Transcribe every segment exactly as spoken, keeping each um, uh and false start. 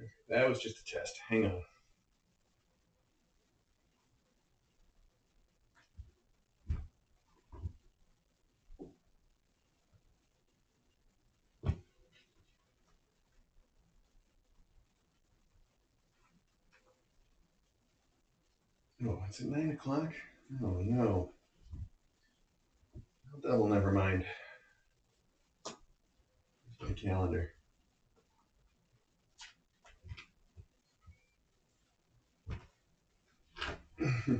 That was just a test. Hang on. Oh, it's at nine o'clock? Oh no. Double never mind. Here's my calendar. Okay,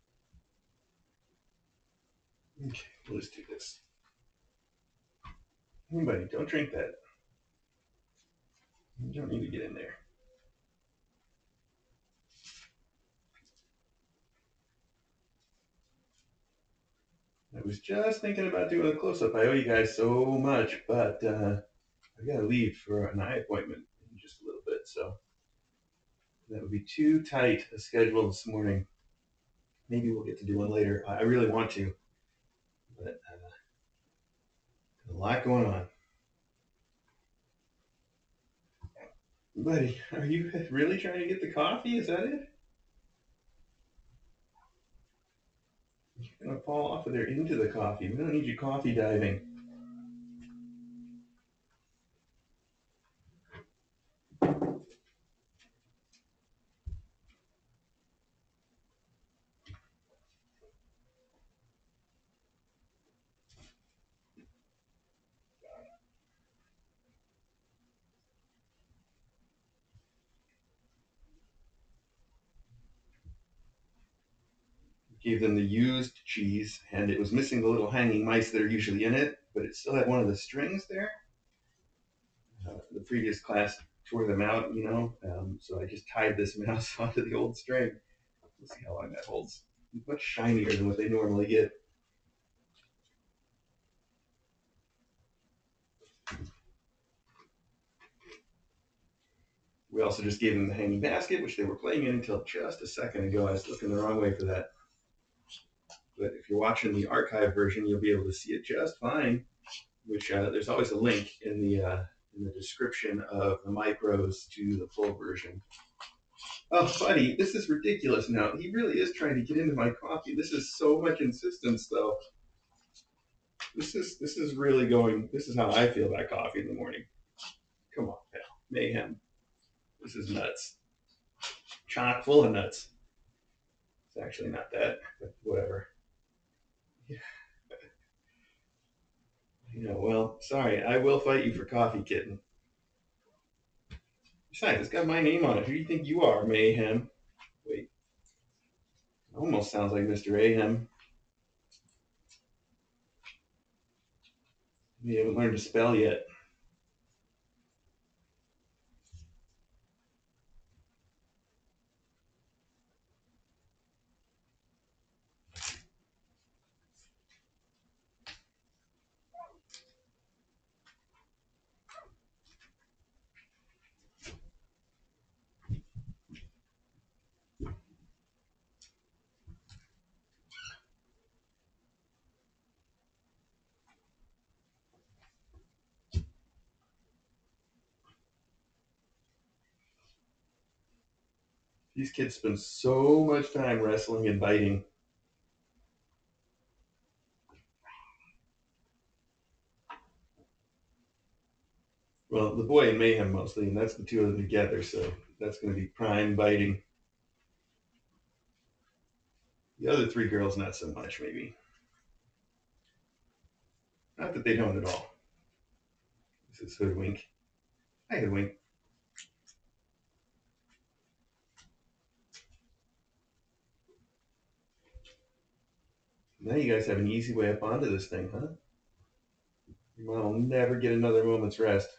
let's do this. Anybody, don't drink that. You don't need to get in there. I was just thinking about doing a close-up. I owe you guys so much, but uh, I gotta leave for an eye appointment in just a little bit, so that would be too tight a schedule this morning. Maybe we'll get to do one later. I really want to, but uh, a lot going on. Buddy, are you really trying to get the coffee? Is that it? You're gonna fall off of there into the coffee. We don't need you coffee diving. Gave them the used cheese, and it was missing the little hanging mice that are usually in it, but it still had one of the strings there. Uh, the previous class tore them out, you know, um, so I just tied this mouse onto the old string. Let's see how long that holds. It's much shinier than what they normally get. We also just gave them the hanging basket, which they were playing in until just a second ago. I was looking the wrong way for that. But if you're watching the archive version, you'll be able to see it just fine. Which uh, there's always a link in the uh, in the description of the micros to the full version. Oh, buddy, this is ridiculous now. He really is trying to get into my coffee. This is so much insistence, though. This is this is really going. This is how I feel about coffee in the morning. Come on, pal. Mayhem. This is nuts. Chock full of nuts. It's actually not that, but whatever. Yeah. You know, well, sorry. I will fight you for coffee, kitten. Besides, it's got my name on it. Who do you think you are, Mayhem? Wait. Almost sounds like Mister Ahem. You haven't learned to spell yet. These kids spend so much time wrestling and biting. Well, the boy and Mayhem mostly, and that's the two of them together, so that's going to be prime biting. The other three girls, not so much, maybe. Not that they don't at all. This is Hoodwink. Hi, Hoodwink. Now you guys have an easy way up onto this thing, huh? Your mom will never get another moment's rest.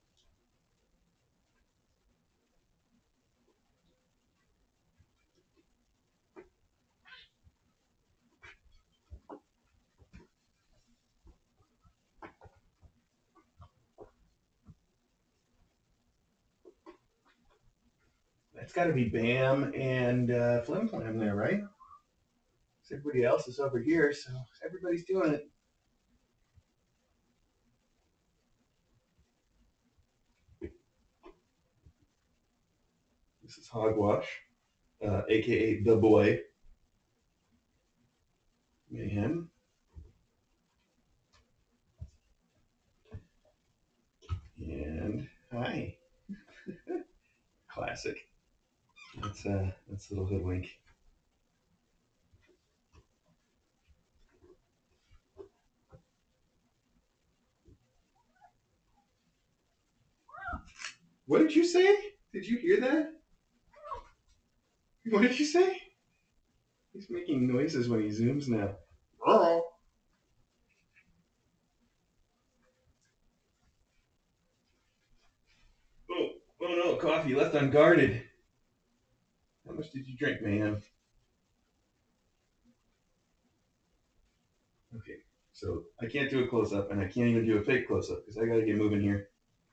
That's got to be Bam and uh, Flim Flam there, right? Everybody else is over here, so everybody's doing it. This is Hogwash, uh, aka the boy. Mayhem. And hi. Classic. That's uh that's a little hoodwink. What did you say? Did you hear that? What did you say? He's making noises when he zooms now. Oh, oh no, coffee left unguarded. How much did you drink, man? Okay, so I can't do a close up, and I can't even do a fake close up because I gotta get moving here.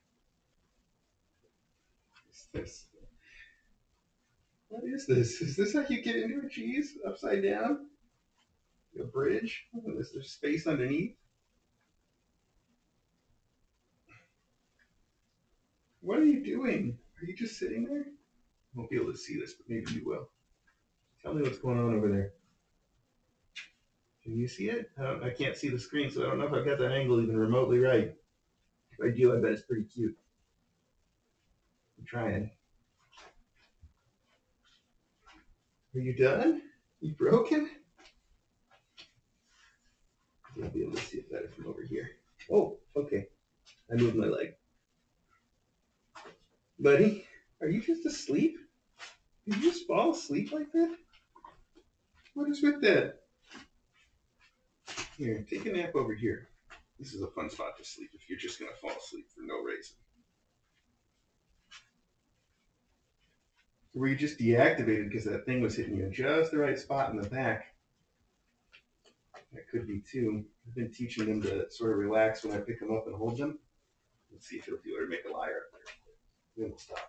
What's this? What is this? Is this how you get into a cheese? Upside down? A bridge? Is there space underneath? What are you doing? Are you just sitting there? I won't be able to see this, but maybe you will. Tell me what's going on over there. Can you see it? I, don't, I can't see the screen, so I don't know if I've got that angle even remotely right. If I do, I bet it's pretty cute. I'm trying. Are you done? You broken? I'll be able to see it better from over here. Oh, okay. I moved my leg. Buddy, are you just asleep? Did you just fall asleep like that? What is with that? Here, take a nap over here. This is a fun spot to sleep if you're just going to fall asleep for no reason. Were you just deactivated because that thing was hitting you in just the right spot in the back? That could be too. I've been teaching them to sort of relax when I pick them up and hold them. Let's see if he'll do it or make a liar up there. Then we'll stop.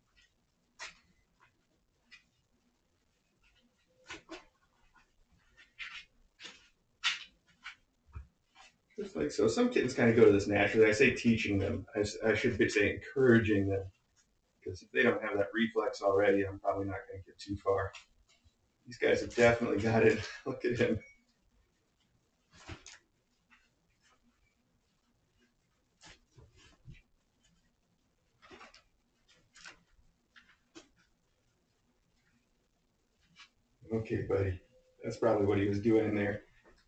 Just like so. Some kittens kind of go to this naturally. I say teaching them. I, I should be say encouraging them. Because if they don't have that reflex already, I'm probably not going to get too far. These guys have definitely got it. Look at him. Okay, buddy. That's probably what he was doing in there.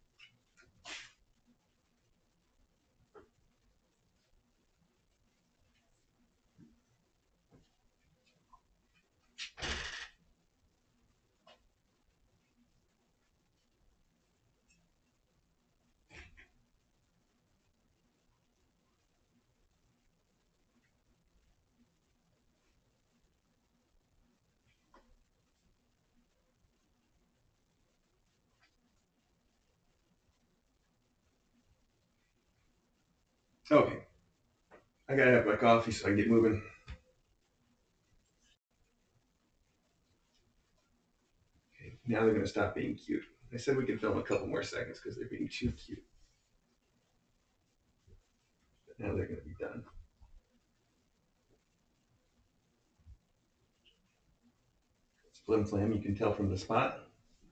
Okay. I gotta have my coffee so I can get moving. Okay, now they're gonna stop being cute. I said we could film a couple more seconds because they're being too cute. But now they're gonna be done. It's flim flam, you can tell from the spot.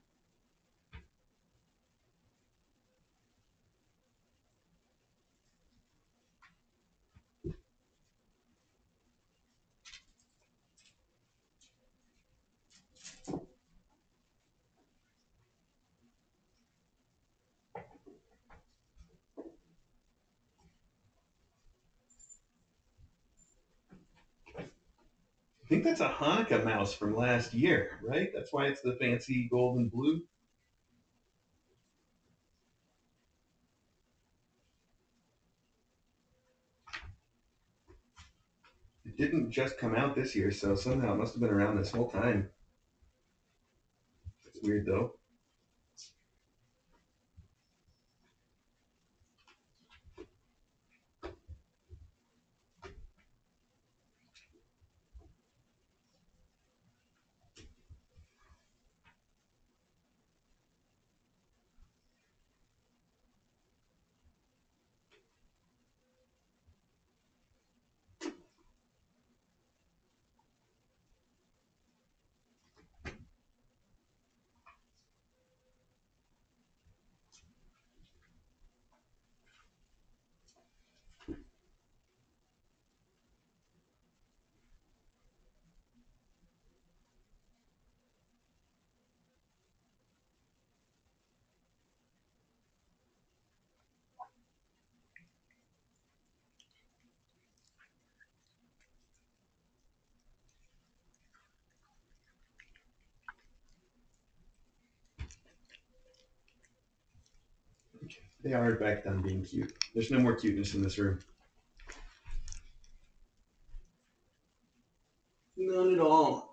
I think that's a Hanukkah mouse from last year, right? That's why it's the fancy gold and blue. It didn't just come out this year, so somehow it must have been around this whole time. It's weird though. They are back done being cute. There's no more cuteness in this room. None at all.